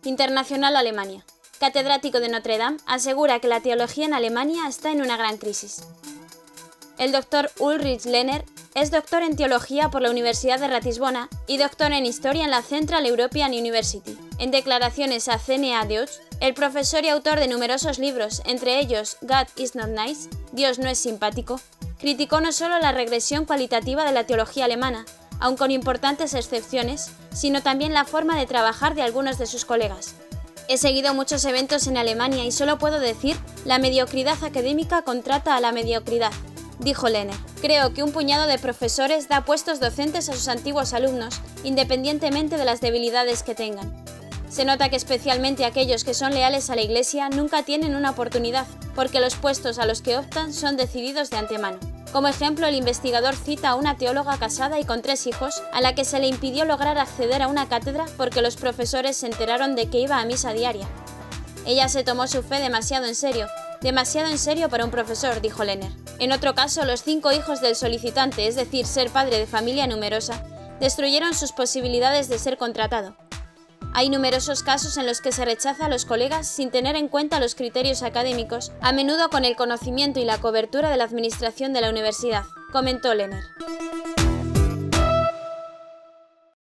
Internacional Alemania. Catedrático de Notre Dame asegura que la teología en Alemania está en una gran crisis. El doctor Ulrich Lehner es doctor en teología por la Universidad de Ratisbona y doctor en historia en la Central European University. En declaraciones a CNA Deutsch, el profesor y autor de numerosos libros, entre ellos God is not nice, Dios no es simpático, criticó no solo la regresión cualitativa de la teología alemana, aun con importantes excepciones, sino también la forma de trabajar de algunos de sus colegas. He seguido muchos eventos en Alemania y solo puedo decir, la mediocridad académica contrata a la mediocridad, dijo Lehner. Creo que un puñado de profesores da puestos docentes a sus antiguos alumnos, independientemente de las debilidades que tengan. Se nota que especialmente aquellos que son leales a la Iglesia nunca tienen una oportunidad, porque los puestos a los que optan son decididos de antemano. Como ejemplo, el investigador cita a una teóloga casada y con 3 hijos, a la que se le impidió lograr acceder a una cátedra porque los profesores se enteraron de que iba a misa diaria. Ella se tomó su fe demasiado en serio para un profesor, dijo Lehner. En otro caso, los 5 hijos del solicitante, es decir, ser padre de familia numerosa, destruyeron sus posibilidades de ser contratado. Hay numerosos casos en los que se rechaza a los colegas sin tener en cuenta los criterios académicos, a menudo con el conocimiento y la cobertura de la administración de la universidad, comentó Lehner.